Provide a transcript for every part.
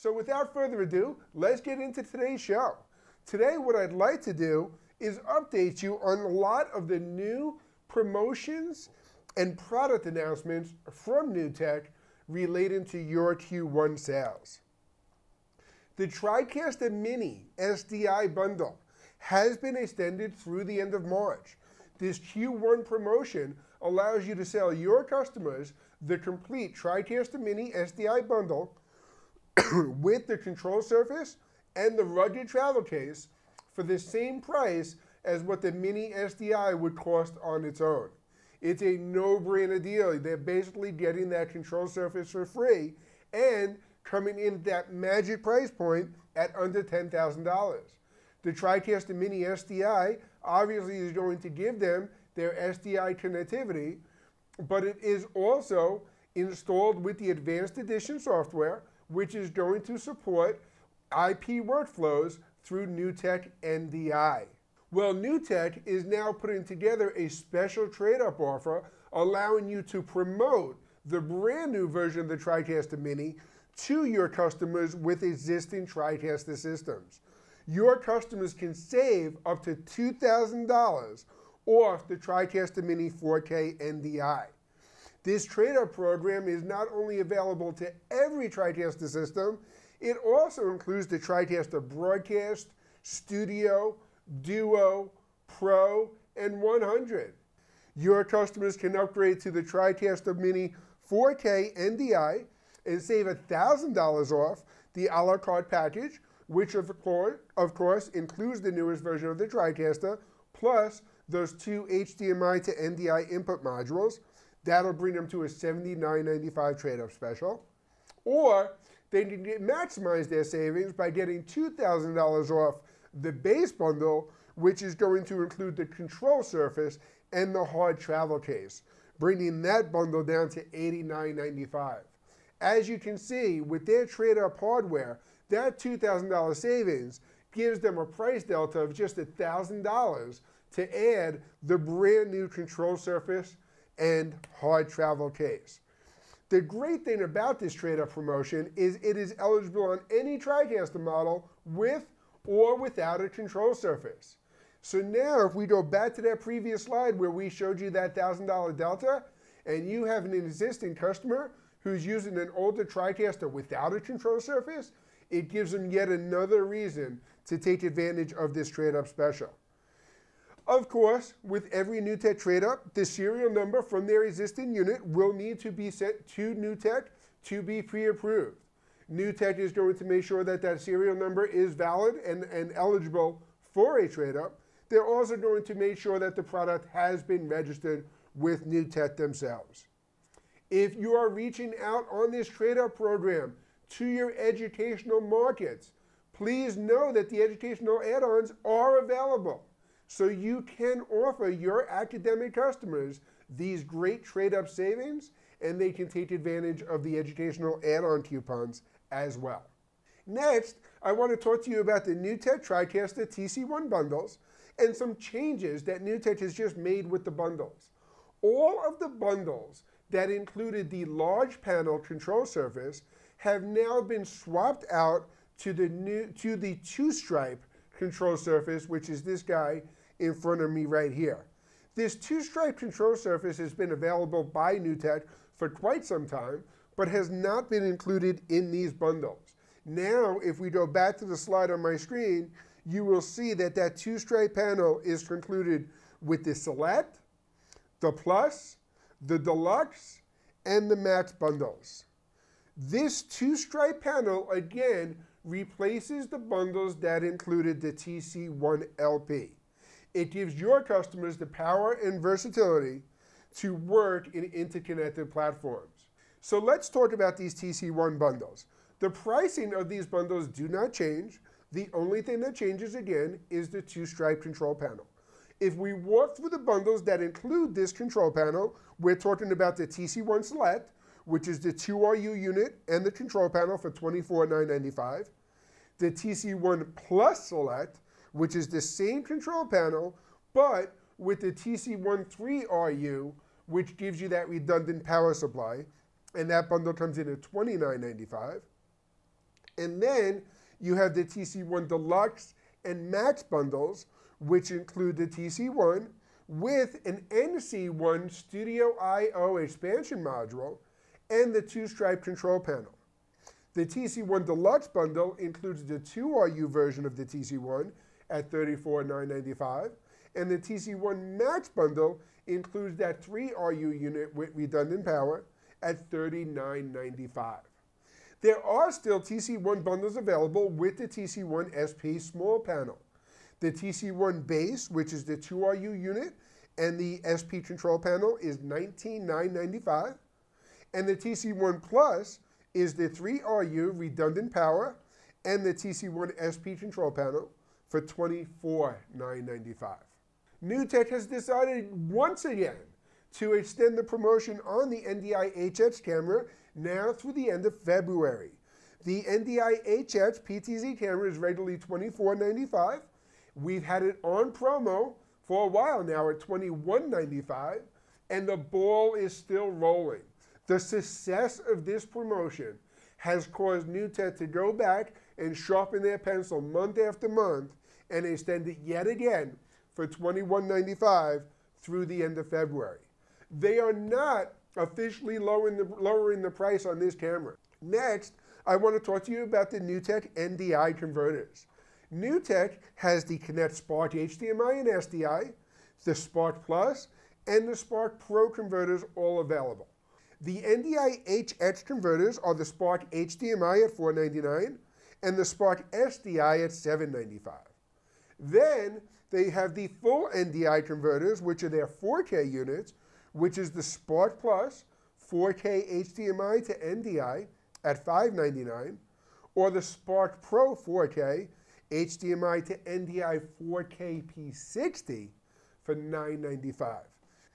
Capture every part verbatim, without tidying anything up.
So without further ado, let's get into today's show. Today, what I'd like to do is update you on a lot of the new promotions and product announcements from NewTek relating to your Q one sales. The TriCaster Mini S D I bundle has been extended through the end of March. This Q one promotion allows you to sell your customers the complete TriCaster Mini S D I bundle with the control surface and the rugged travel case for the same price as what the Mini S D I would cost on its own. It's a no-brainer deal. They're basically getting that control surface for free and coming in at that magic price point at under ten thousand dollars. The TriCaster Mini S D I obviously is going to give them their S D I connectivity, but it is also installed with the Advanced Edition software, which is going to support I P workflows through NewTek N D I. Well, NewTek is now putting together a special trade-up offer allowing you to promote the brand new version of the TriCaster Mini to your customers with existing TriCaster systems. Your customers can save up to two thousand dollars off the TriCaster Mini four K N D I. This trade-up program is not only available to every TriCaster system, it also includes the TriCaster Broadcast, Studio, Duo, Pro, and one hundred. Your customers can upgrade to the TriCaster Mini four K N D I and save one thousand dollars off the a la carte package, which of course, of course includes the newest version of the TriCaster, plus those two H D M I to N D I input modules. That'll bring them to a seventy-nine ninety-five trade-up special. Or they can get, maximize their savings by getting two thousand dollars off the base bundle, which is going to include the control surface and the hard travel case, bringing that bundle down to eighty-nine ninety-five. As you can see, with their trade-up hardware, that two thousand dollar savings gives them a price delta of just one thousand dollars to add the brand new control surface and hard travel case. The great thing about this trade-up promotion is it is eligible on any TriCaster model with or without a control surface. So now if we go back to that previous slide where we showed you that one thousand dollar delta, and you have an existing customer who's using an older TriCaster without a control surface, it gives them yet another reason to take advantage of this trade-up special. Of course, with every NewTek trade-up, the serial number from their existing unit will need to be sent to NewTek to be pre-approved. NewTek is going to make sure that that serial number is valid and, and eligible for a trade-up. They're also going to make sure that the product has been registered with NewTek themselves. If you are reaching out on this trade-up program to your educational markets, please know that the educational add-ons are available. So you can offer your academic customers these great trade-up savings, and they can take advantage of the educational add-on coupons as well. Next, I want to talk to you about the NewTek TriCaster T C one bundles and some changes that NewTek has just made with the bundles. All of the bundles that included the large panel control surface have now been swapped out to the new to the two-stripe control surface, which is this guy in front of me right here. This two-stripe control surface has been available by NewTek for quite some time, but has not been included in these bundles. Now, if we go back to the slide on my screen, you will see that that two-stripe panel is concluded with the Select, the Plus, the Deluxe, and the Max bundles. This two-stripe panel, again, replaces the bundles that included the T C one L P. It gives your customers the power and versatility to work in interconnected platforms. So let's talk about these T C one bundles. The pricing of these bundles do not change. The only thing that changes again is the two-stripe control panel. If we walk through the bundles that include this control panel, we're talking about the T C one Select, which is the two R U unit and the control panel for twenty-four nine ninety-five. The T C one Plus Select, which is the same control panel, but with the T C one three R U, which gives you that redundant power supply, and that bundle comes in at twenty-nine ninety-five. And then you have the T C one Deluxe and Max bundles, which include the T C one with an N C one Studio I O expansion module and the two-stripe control panel. The T C one Deluxe bundle includes the two R U version of the T C one at thirty-four thousand nine hundred ninety-five dollars, and the T C one Max bundle includes that three R U unit with redundant power at thirty-nine thousand nine hundred ninety-five dollars. There are still T C one bundles available with the T C one S P small panel. The T C one Base, which is the two R U unit, and the S P control panel is nineteen thousand nine hundred ninety-five dollars, and the T C one Plus is the three R U redundant power and the T C one S P control panel for twenty-four thousand nine hundred ninety-five dollars. NewTek has decided once again to extend the promotion on the N D I H X camera now through the end of February. The N D I H X P T Z camera is regularly twenty-four thousand nine hundred ninety-five dollars. We've had it on promo for a while now at twenty-one thousand nine hundred ninety-five dollars, and the ball is still rolling. The success of this promotion has caused NewTek to go back and sharpen their pencil month after month and extend it yet again for twenty-one thousand nine hundred ninety-five dollars through the end of February. They are not officially lowering the, lowering the price on this camera. Next, I want to talk to you about the NewTek N D I converters. NewTek has the Connect Spark H D M I and S D I, the Spark Plus, and the Spark Pro converters all available. The N D I H X converters are the Spark H D M I at four hundred ninety-nine dollars and the Spark S D I at seven hundred ninety-five dollars. Then they have the full N D I converters, which are their four K units, which is the Spark Plus four K H D M I to N D I at five hundred ninety-nine dollars, or the Spark Pro four K H D M I to N D I four K P sixty for nine hundred ninety-five dollars.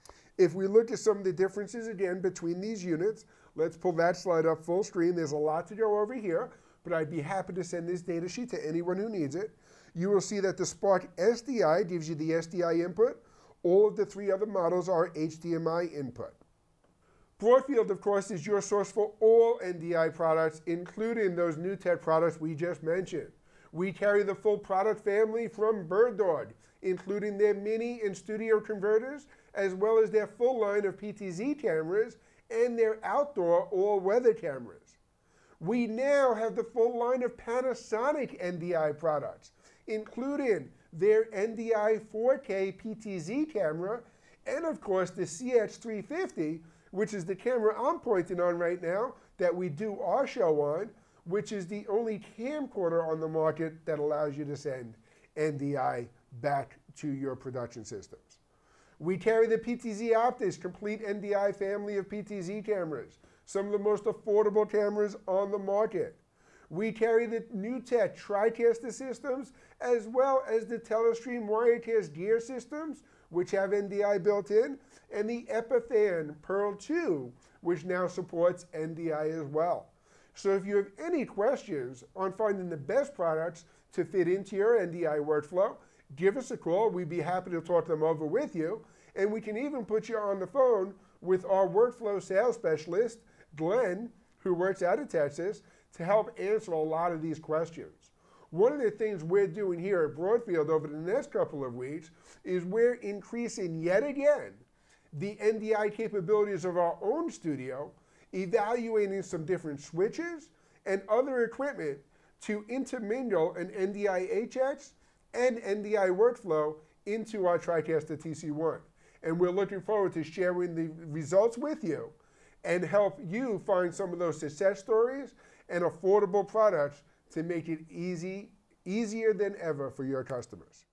If we look at some of the differences again between these units, let's pull that slide up full screen. There's a lot to go over here, but I'd be happy to send this data sheet to anyone who needs it. You will see that the Spark S D I gives you the S D I input. All of the three other models are H D M I input. Broadfield, of course, is your source for all N D I products, including those NewTek products we just mentioned. We carry the full product family from Bird Dog, including their mini and studio converters, as well as their full line of P T Z cameras and their outdoor all-weather cameras. We now have the full line of Panasonic N D I products, including their N D I four K P T Z camera, and of course the C X three fifty, which is the camera I'm pointing on right now that we do our show on, which is the only camcorder on the market that allows you to send N D I back to your production systems. We carry the P T Z Optics complete N D I family of P T Z cameras, some of the most affordable cameras on the market. We carry the NewTek TriCaster systems, as well as the Telestream Wirecast gear systems, which have N D I built in, and the Epiphan Pearl two, which now supports N D I as well. So if you have any questions on finding the best products to fit into your N D I workflow, give us a call. We'd be happy to talk them over with you. And we can even put you on the phone with our workflow sales specialist, Glenn, who works out of Texas, to help answer a lot of these questions. One of the things we're doing here at Broadfield over the next couple of weeks is we're increasing yet again the N D I capabilities of our own studio, evaluating some different switches and other equipment to intermingle an N D I H X and N D I workflow into our TriCaster T C one. And we're looking forward to sharing the results with you and help you find some of those success stories and affordable products to make it easy, easier than ever for your customers.